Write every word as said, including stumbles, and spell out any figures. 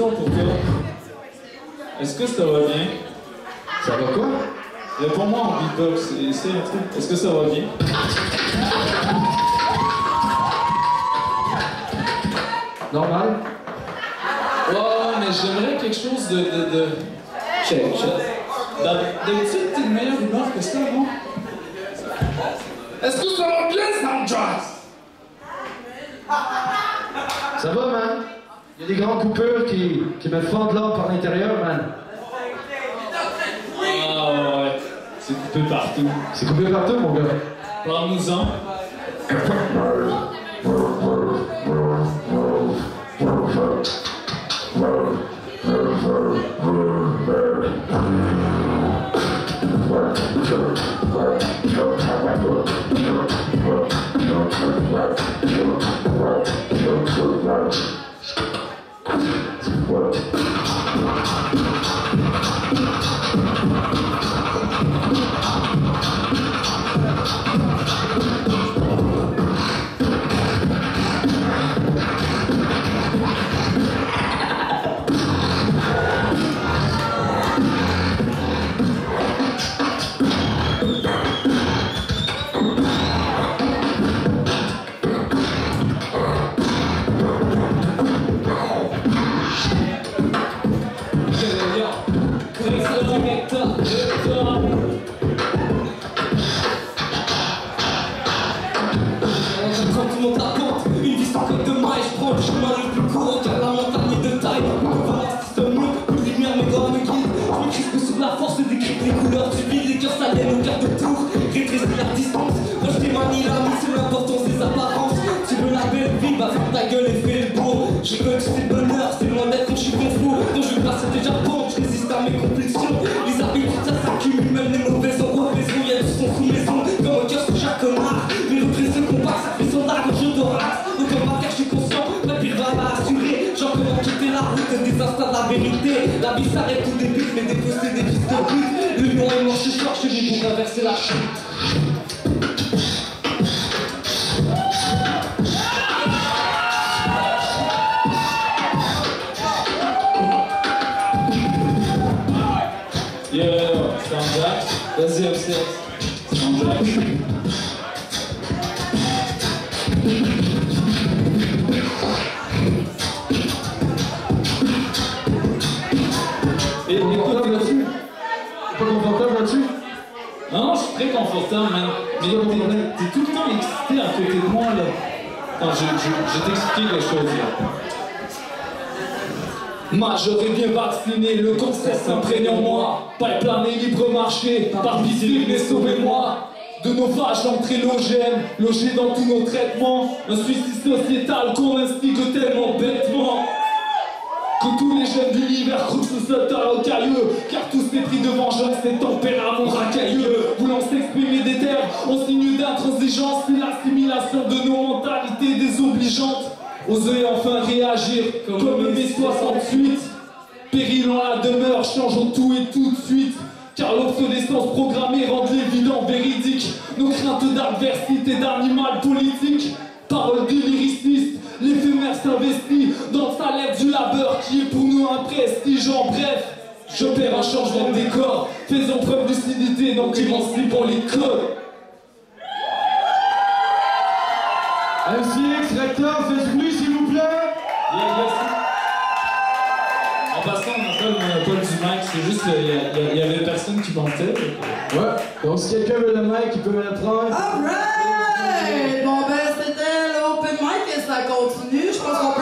question pour toi. Est-ce que ça va bien? Ça va quoi? Réponds-moi en beatbox, essaye un truc. Est-ce que ça va bien? Normal? Ouais, mais j'aimerais quelque chose de... de, de... Check, check. D'habitude, t'es de meilleure humeur que ça, non? Est-ce que ça va bien, Soundtrack? Ça va, man? Il y a des grandes coupures qui, qui me fendent l'or par l'intérieur, man. Ah ouais, c'est coupé partout. C'est coupé partout, mon gars. Parle-nous-en. Je veux que c'est le bonheur, c'est loin d'être une chiffre fou. Donc je passe déjà bon, je résiste à mes compulsions. Les habitudes ça s'accumule, même les mauvaises endroits maison. Y'a du son sous maison, dans mon cœur c'est chaque connard. Mais l'autre se combat, ça fait son art, je dorate. Donc en ma cœur je suis conscient, ma pire va m'assurer. Genre comment quitter la route des instants de la vérité. La vie s'arrête ou débute, mais des fois c'est des pistes de but. Le lion est mort, je sors, je vis pour inverser la chute. Vas-y, observe. Soundtrack. Et écoute, là-dessus? T'es pas confortable là-dessus? Non, je suis très confortable, man. Mais t'es, t'es tout le temps excité à côté de moi, là. Attends, je, je, je vais t'expliquer quelque chose, là. Majeur et bien vacciné, le concept s'imprègne en moi. Pipeline et libre marché, par pitié, mais sauvez-moi. De nos vaches anténogènes, logés dans tous nos traitements. Un suicide sociétal qu'on instigue tellement bêtement que tous les jeunes de l'univers croient ce sauteur au cailleux. Car tous mépris de vengeance et tempérament racailleux. Voulant s'exprimer des terres, en signe d'intransigeance. C'est l'assimilation de nos mentalités désobligeantes. Oser enfin réagir comme, comme mai soixante-huit. Péril en la demeure, changeons tout et tout de suite. Car l'obsolescence programmée rend l'évident véridique. Nos craintes d'adversité, d'animal politique. Paroles de lyriciste, l'éphémère s'investit dans le salaire du labeur qui est pour nous un prestige. En bref, j'opère un changement de décor. Faisons preuve de lucidité, donc émancipons les codes. M C X, Rector, faites du bruit s'il vous plaît. Yeah, yes. En passant, on n'a pas le monopole du mic, c'est juste qu'il y, y avait personne qui mentait. Ouais, donc si quelqu'un veut le mic, il peut me le prendre. Alright! Bon ben c'était l'open mic et ça continue. Je pense qu'on